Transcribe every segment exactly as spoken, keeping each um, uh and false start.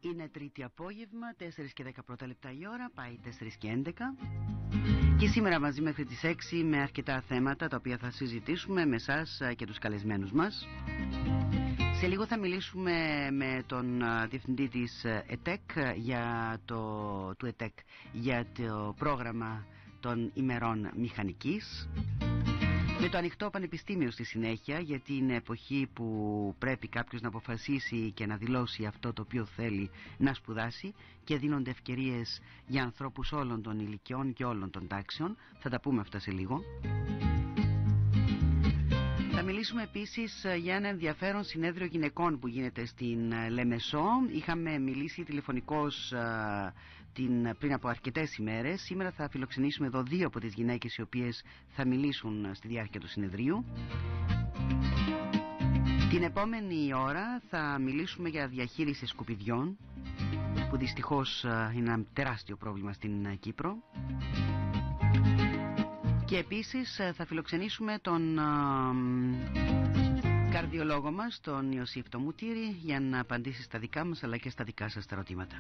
Είναι Τρίτη απόγευμα, τέσσερα και δέκα πρώτα λεπτά η ώρα, πάει τέσσερα και έντεκα. Και σήμερα μαζί μέχρι τις έξι με αρκετά θέματα τα οποία θα συζητήσουμε με εσάς και τους καλεσμένους μας. Σε λίγο θα μιλήσουμε με τον διευθυντή της ΕΤΕΚ για το, του ΕΤΕΚ για το πρόγραμμα των ημερών μηχανικής. Με το ανοιχτό πανεπιστήμιο στη συνέχεια, γιατί είναι εποχή που πρέπει κάποιος να αποφασίσει και να δηλώσει αυτό το οποίο θέλει να σπουδάσει και δίνονται ευκαιρίες για ανθρώπους όλων των ηλικιών και όλων των τάξεων. Θα τα πούμε αυτά σε λίγο. Θα μιλήσουμε επίσης για ένα ενδιαφέρον συνέδριο γυναικών που γίνεται στην Λεμεσό. Είχαμε μιλήσει τηλεφωνικώς την, πριν από αρκετές ημέρες. Σήμερα θα φιλοξενήσουμε εδώ δύο από τις γυναίκες οι οποίες θα μιλήσουν στη διάρκεια του συνεδρίου. Την επόμενη ώρα θα μιλήσουμε για διαχείριση σκουπιδιών, που δυστυχώς είναι ένα τεράστιο πρόβλημα στην Κύπρο. Και επίσης θα φιλοξενήσουμε τον α, καρδιολόγο μας, τον Ιωσήφ Τομουτήρη, για να απαντήσει στα δικά μας αλλά και στα δικά σας τα ερωτήματα.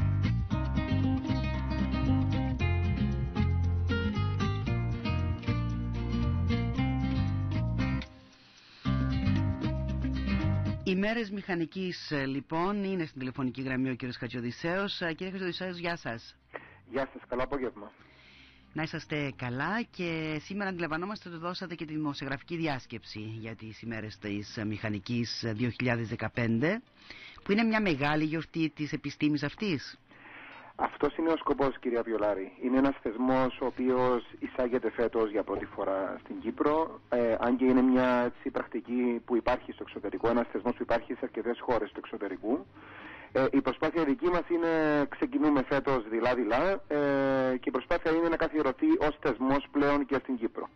Οι μέρες μηχανικής λοιπόν είναι στην τηλεφωνική γραμμή ο κύριος Χατζηοδησέος. Κύριε Χατζηοδησέος, γεια σας. Γεια σας, καλό απόγευμα. Να είσαστε καλά, και σήμερα αντιλαμβανόμαστε ότι δώσατε και τη δημοσιογραφική διάσκεψη για τις ημέρες της μηχανικής δύο χιλιάδες δεκαπέντε, που είναι μια μεγάλη γιορτή της επιστήμης αυτής. Αυτός είναι ο σκοπός, κυρία Βιολάρη. Είναι ένας θεσμός ο οποίος εισάγεται φέτος για πρώτη φορά στην Κύπρο, ε, αν και είναι μια έτσι, πρακτική που υπάρχει στο εξωτερικό, ένας θεσμός που υπάρχει σε αρκετές χώρες του εξωτερικού. Ε, η προσπάθεια δική μας είναι, ξεκινούμε φέτος δειλά-δειλά ε, και η προσπάθεια είναι να καθιερωθεί ως θεσμός πλέον και στην Κύπρο.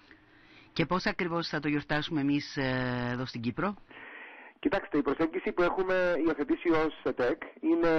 Και πώς ακριβώς θα το γιορτάσουμε εμείς ε, εδώ στην Κύπρο? Κοιτάξτε, η προσέγγιση που έχουμε υιοθετήσει ως ΕΤΕΚ είναι,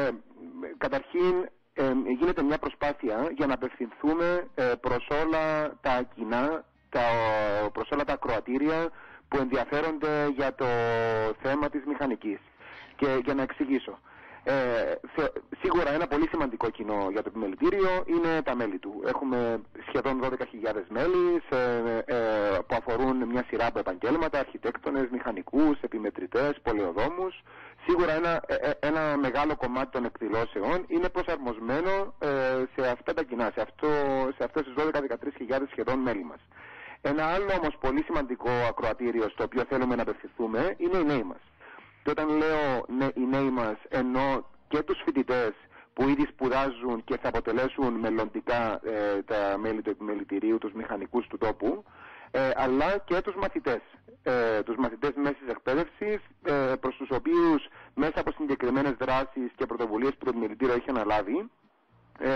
καταρχήν ε, γίνεται μια προσπάθεια για να απευθυνθούμε ε, προς όλα τα κοινά, τα, προς όλα τα ακροατήρια που ενδιαφέρονται για το θέμα της μηχανικής. Και για να εξηγήσω, ε, θε, σίγουρα ένα πολύ σημαντικό κοινό για το επιμελητήριο είναι τα μέλη του. Έχουμε σχεδόν δώδεκα χιλιάδες μέλη σε, ε, που αφορούν μια σειρά από επαγγέλματα, αρχιτέκτονες, μηχανικούς, επιμετρητές, πολεοδόμους. Σίγουρα ένα, ε, ένα μεγάλο κομμάτι των εκδηλώσεων είναι προσαρμοσμένο ε, σε αυτά τα κοινά, σε, αυτό, σε αυτές τις δώδεκα με δεκατρείς χιλιάδες σχεδόν μέλη μας. Ένα άλλο όμως πολύ σημαντικό ακροατήριο στο οποίο θέλουμε να απευθυνθούμε είναι οι νέοι μας. Και όταν λέω ναι, οι νέοι μας, εννοώ και τους φοιτητές που ήδη σπουδάζουν και θα αποτελέσουν μελλοντικά ε, τα μέλη του επιμελητηρίου, τους μηχανικούς του τόπου, ε, αλλά και τους μαθητές, ε, τους μαθητές μέσης εκπαίδευσης, ε, προς τους οποίους μέσα από συγκεκριμένες δράσεις και πρωτοβουλίες που το επιμελητήριο έχει αναλάβει, ε,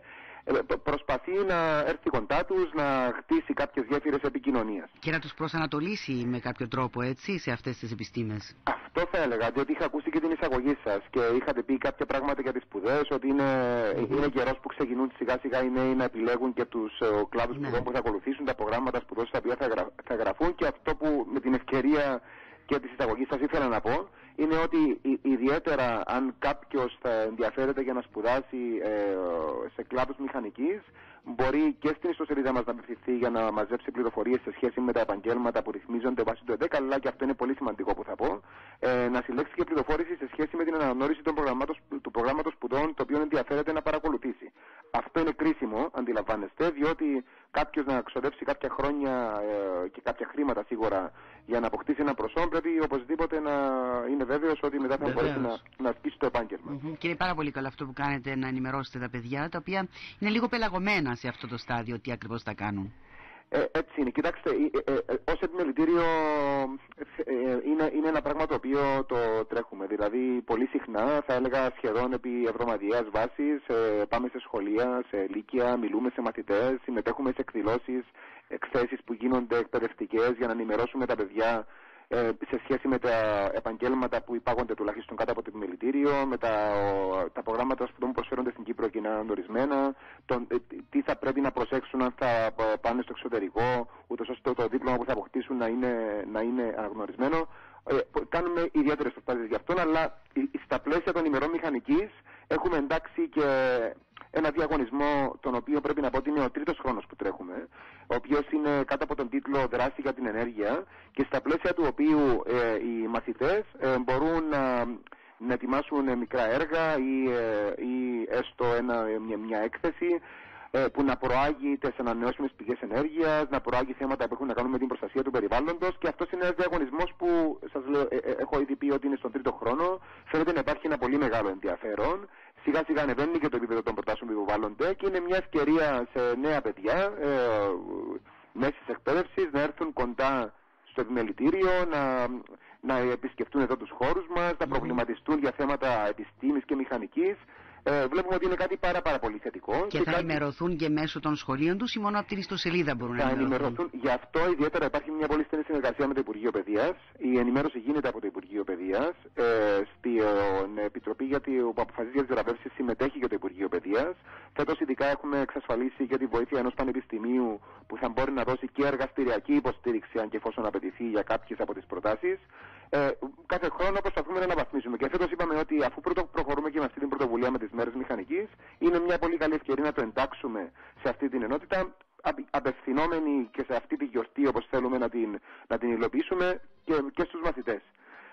προσπαθεί να έρθει κοντά τους, να χτίσει κάποιες γέφυρες επικοινωνίας. Και να τους προσανατολίσει με κάποιο τρόπο, έτσι, σε αυτές τις επιστήμες. Αυτό θα έλεγα, διότι είχα ακούσει και την εισαγωγή σας και είχατε πει κάποια πράγματα για τις σπουδές, ότι είναι, mm-hmm. είναι καιρός που ξεκινούν σιγά σιγά οι νέοι να επιλέγουν και τους uh, κλάδους mm-hmm. σπουδών που θα ακολουθήσουν, τα προγράμματα σπουδών στα οποία θα, γρα, θα γραφούν, και αυτό που με την ευκαιρία και της εισαγωγής σας ήθελα να πω είναι ότι ιδιαίτερα αν κάποιος θα ενδιαφέρεται για να σπουδάσει ε, σε κλάδους μηχανικής, μπορεί και στην ιστοσελίδα μας να απευθυνθεί για να μαζέψει πληροφορίες σε σχέση με τα επαγγέλματα που ρυθμίζονται βάσει του ΕΤΕΚ, αλλά και αυτό είναι πολύ σημαντικό που θα πω, ε, να συλλέξει και πληροφόρηση σε σχέση με την αναγνώριση των του προγράμματος σπουδών το οποίο ενδιαφέρεται να παρακολουθήσει. Αυτό είναι κρίσιμο, αντιλαμβάνεστε, διότι κάποιος να ξοδέψει κάποια χρόνια ε, και κάποια χρήματα σίγουρα για να αποκτήσει ένα προσόν, πρέπει οπωσδήποτε να είναι βέβαιος ότι μετά θα μπορέσει να, να ασκήσει το επάγγελμα. Mm-hmm. Και είναι πάρα πολύ καλό αυτό που κάνετε, να ενημερώσετε τα παιδιά, τα οποία είναι λίγο πελαγωμένα σε αυτό το στάδιο, τι ακριβώς θα κάνουν. Ε, έτσι είναι. Κοιτάξτε, ε, ε, ε, ως επιμελητήριο ε, ε, είναι, είναι ένα πράγμα το οποίο το τρέχουμε. Δηλαδή, πολύ συχνά, θα έλεγα σχεδόν επί εβδομαδιαίας βάσης, ε, πάμε σε σχολεία, σε λύκεια, μιλούμε σε μαθητές, συμμετέχουμε σε εκδηλώσεις, εκθέσεις που γίνονται εκπαιδευτικές για να ενημερώσουμε τα παιδιά σε σχέση με τα επαγγέλματα που υπάγονται τουλάχιστον κάτω από το επιμελητήριο, με τα, τα προγράμματα σπουδών που προσφέρονται στην Κύπρο και είναι αναγνωρισμένα, τον, τι θα πρέπει να προσέξουν αν θα πάνε στο εξωτερικό, ούτως ώστε το δίπλωμα που θα αποκτήσουν να είναι, να είναι αναγνωρισμένο. Ε, κάνουμε ιδιαίτερες προσπάθειες γι' αυτό, αλλά στα πλαίσια των ημερών μηχανικής έχουμε εντάξει και ένα διαγωνισμό, τον οποίο πρέπει να πω ότι είναι ο τρίτος χρόνος που τρέχουμε, ο οποίος είναι κάτω από τον τίτλο «Δράση για την ενέργεια», και στα πλαίσια του οποίου ε, οι μαθητές ε, μπορούν να, να ετοιμάσουν μικρά έργα ή, ε, ή έστω ένα, μια, μια έκθεση που να προάγει τις ανανεώσιμες πηγές ενέργειας, να προάγει θέματα που έχουν να κάνουν με την προστασία του περιβάλλοντος, και αυτός είναι ένας διαγωνισμός που σας λέω, ε, ε, έχω ήδη πει ότι είναι στον τρίτο χρόνο. Φαίνεται να υπάρχει ένα πολύ μεγάλο ενδιαφέρον. Σιγά σιγά ανεβαίνει και το επίπεδο των προτάσεων που υποβάλλονται και είναι μια ευκαιρία σε νέα παιδιά ε, μέσης εκπαίδευσης να έρθουν κοντά στο επιμελητήριο, να, να επισκεφτούν εδώ τους χώρους μας, να προβληματιστούν για θέματα επιστήμης και μηχανικής. Ε, βλέπουμε ότι είναι κάτι πάρα, πάρα πολύ θετικό. Και, και θα κάτι... ενημερωθούν και μέσω των σχολείων τους ή μόνο από την ιστοσελίδα μπορούν να ενημερωθούν? Θα ενημερωθούν. Γι' αυτό ιδιαίτερα υπάρχει μια πολύ στενή συνεργασία με το Υπουργείο Παιδείας. Η ενημέρωση γίνεται από το Υπουργείο Παιδείας. Ε, στην Επιτροπή για τη, που αποφασίζει για τις βραβεύσεις συμμετέχει και το Υπουργείο Παιδείας. Φέτος ειδικά έχουμε εξασφαλίσει για τη βοήθεια ενός πανεπιστημίου που θα μπορεί να δώσει και εργαστηριακή υποστήριξη, αν και εφόσον απαιτηθεί, για κάποιες από τις προτάσεις. Ε, κάθε χρόνο προσπαθούμε να αναβαθμίσουμε. Και φέτος είπαμε ότι αφού πρώτο προχωρούμε και με αυτή την πρωτοβουλία με τις μέρες μηχανικής, είναι μια πολύ καλή ευκαιρία να το εντάξουμε σε αυτή την ενότητα, απευθυνόμενοι και σε αυτή τη γιορτή, όπως θέλουμε να την, να την υλοποιήσουμε, και, και στους μαθητές.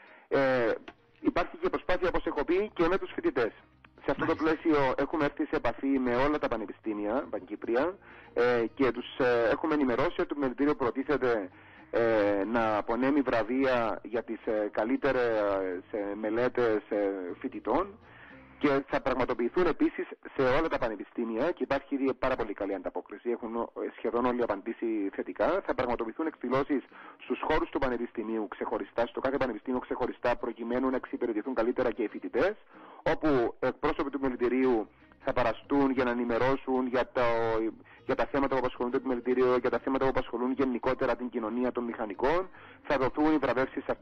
Ε, υπάρχει και προσπάθεια, όπως έχω πει, και με τους φοιτητές. Σε αυτό το πλαίσιο έχουμε έρθει σε επαφή με όλα τα πανεπιστήμια, Παγκύπρια, ε, και τους ε, έχουμε ενημερώσει ότι το επιμελητήριο προτίθεται Ε, να απονέμει βραβεία για τις ε, καλύτερες ε, μελέτες ε, φοιτητών, και θα πραγματοποιηθούν επίσης σε όλα τα πανεπιστήμια, και υπάρχει ήδη πάρα πολύ καλή ανταπόκριση, έχουν σχεδόν όλοι απαντήσει θετικά. Θα πραγματοποιηθούν εκδηλώσεις στους χώρους του πανεπιστημίου ξεχωριστά, στο κάθε πανεπιστήμιο ξεχωριστά, προκειμένου να εξυπηρετηθούν καλύτερα και οι φοιτητές, όπου εκπρόσωποι του επιμελητηρίου θα παραστούν για να ενημερώσουν για, το, για τα θέματα που απασχολούν το επιμελητήριο, για τα θέματα που απασχολούν γενικότερα την κοινωνία των μηχανικών. Θα δοθούν οι βραβεύσεις σε,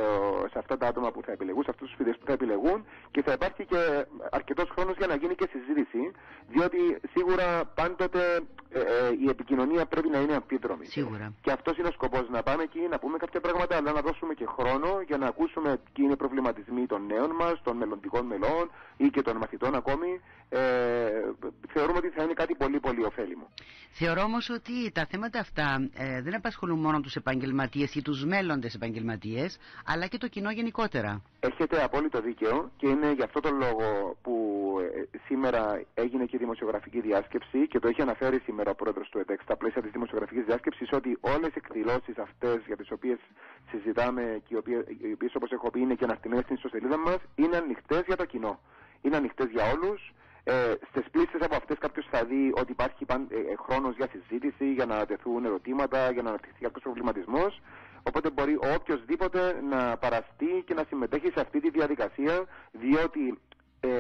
σε αυτά τα άτομα που θα επιλεγούν, σε αυτούς τους φοιτητές που θα επιλεγούν, και θα υπάρχει και αρκετός χρόνος για να γίνει και συζήτηση, διότι σίγουρα πάντοτε ε, ε, η επικοινωνία πρέπει να είναι αμφίδρομη. Σίγουρα. Και αυτός είναι ο σκοπός, να πάμε εκεί, να πούμε κάποια πράγματα, αλλά να δώσουμε και χρόνο για να ακούσουμε ποιοι είναι οι προβληματισμοί των νέων μας, των μελλοντικών μελών ή και των μαθητών ακόμη. Ε, θεωρούμε ότι θα είναι κάτι πολύ πολύ ωφέλιμο. Θεωρώ όμως ότι τα θέματα αυτά ε, δεν απασχολούν μόνο τους επαγγελματίες ή τους μέλλοντες επαγγελματίες, αλλά και το κοινό γενικότερα. Έχετε απόλυτο δίκαιο, και είναι γι' αυτό τον λόγο που ε, σήμερα έγινε και η δημοσιογραφική διάσκεψη, και το έχει αναφέρει σήμερα ο πρόεδρος του ΕΤΕΚ στα πλαίσια της δημοσιογραφικής διάσκεψης, ότι όλες οι εκδηλώσεις αυτές για τις οποίες συζητάμε και οι οποίες, οι οποίες όπως έχω πει είναι και αναρτημένες στην ιστοσελίδα μας, είναι ανοιχτές για το κοινό. Είναι ανοιχτές για όλους. Ε, στις πλήστες από αυτές κάποιος θα δει ότι υπάρχει παν, ε, ε, χρόνος για συζήτηση, για να τεθούν ερωτήματα, για να αναπτυχθεί κάποιος προβληματισμός. Οπότε μπορεί ο οποιοσδήποτε να παραστεί και να συμμετέχει σε αυτή τη διαδικασία, διότι ε,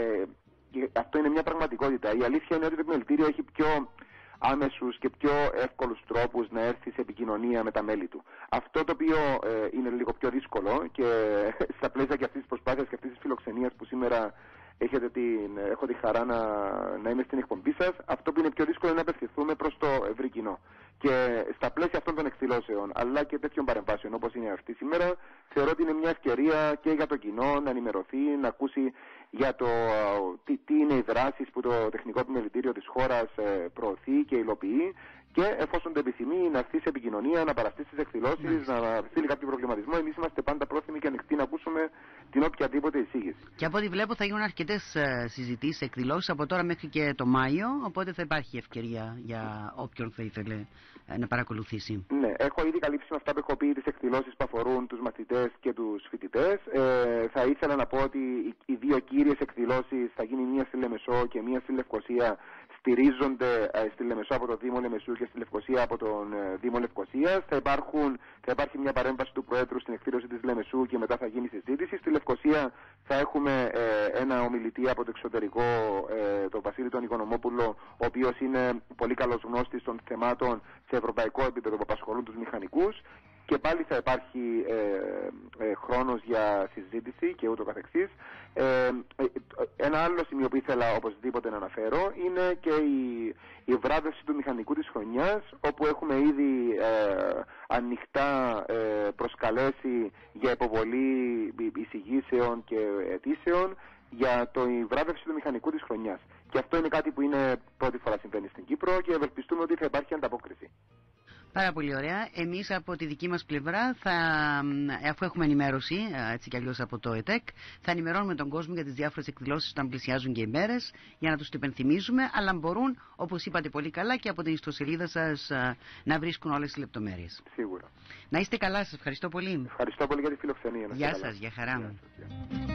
αυτό είναι μια πραγματικότητα. Η αλήθεια είναι ότι το επιμελητήριο έχει πιο άμεσους και πιο εύκολους τρόπους να έρθει σε επικοινωνία με τα μέλη του. Αυτό το οποίο ε, είναι λίγο πιο δύσκολο, και στα πλαίσια και αυτής της προσπάθειας και αυτής της φιλοξενίας που σήμερα έχετε την, έχω τη χαρά να, να είμαι στην εκπομπή σας, αυτό που είναι πιο δύσκολο είναι να απευθυνθούμε προς το ευρύ κοινό. Και στα πλαίσια αυτών των εκδηλώσεων, αλλά και τέτοιων παρεμβάσεων όπως είναι αυτή σήμερα, θεωρώ ότι είναι μια ευκαιρία και για το κοινό να ενημερωθεί, να ακούσει για το τι, τι είναι οι δράσεις που το Τεχνικό Επιμελητήριο της χώρας προωθεί και υλοποιεί, και εφόσον το επιθυμεί να έρθει σε επικοινωνία, να παραστεί στις εκδηλώσεις, να στείλει κάποιο προβληματισμό. Εμείς είμαστε πάντα πρόθυμοι και ανοιχτοί να ακούσουμε την οποιαδήποτε εισήγηση. Και από ό,τι βλέπω θα γίνουν αρκετές συζητήσεις, εκδηλώσεις από τώρα μέχρι και το Μάιο, οπότε θα υπάρχει ευκαιρία για όποιον θα ήθελε να παρακολουθήσει. Ναι, έχω ήδη καλύψει με αυτά που έχω πει τις εκδηλώσεις που αφορούν τους μαθητές και τους φοιτητές. Ε, θα ήθελα να πω ότι οι δύο κύριες εκδηλώσεις, θα γίνει μία στη Λεμεσό και μία στη Λευκοσία, στηρίζονται ε, στη Λεμεσό από το Δήμο Λεμεσού και στη Λευκοσία από τον ε, Δήμο Λευκοσίας. Θα, υπάρχουν, θα υπάρχει μια παρέμβαση του Προέδρου στην εκδήλωση της Λεμεσού και μετά θα γίνει συζήτηση. Στη Λευκοσία θα έχουμε ε, ένα ομιλητή από το εξωτερικό, ε, τον Βασίλη τον Οικονομόπουλο, ο οποίος είναι πολύ καλός γνώστης των θεμάτων σε ευρωπαϊκό επίπεδο που απασχολούν τους μηχανικούς. Και πάλι θα υπάρχει ε, ε, χρόνος για συζήτηση και ούτω καθεξής. Ε, ένα άλλο σημείο που ήθελα οπωσδήποτε να αναφέρω είναι και η, η βράβευση του μηχανικού της χρονιάς, όπου έχουμε ήδη ε, ανοιχτά ε, προσκαλέσει για υποβολή εισηγήσεων και αιτήσεων για το, η βράβευση του μηχανικού της χρονιάς. Και αυτό είναι κάτι που είναι πρώτη φορά συμβαίνει στην Κύπρο και ευελπιστούμε ότι θα υπάρχει ανταπόκριση. Πάρα πολύ ωραία. Εμείς από τη δική μας πλευρά, θα, αφού έχουμε ενημέρωση, έτσι κι αλλιώς από το ΕΤΕΚ, θα ενημερώνουμε τον κόσμο για τις διάφορες εκδηλώσεις όταν πλησιάζουν και οι μέρες, για να τους το υπενθυμίζουμε, αλλά μπορούν, όπως είπατε πολύ καλά, και από την ιστοσελίδα σας να βρίσκουν όλες τις λεπτομέρειες. Σίγουρα. Να είστε καλά, σας ευχαριστώ πολύ. Ευχαριστώ πολύ για τη φιλοξενία. Γεια σας, για χαρά μου.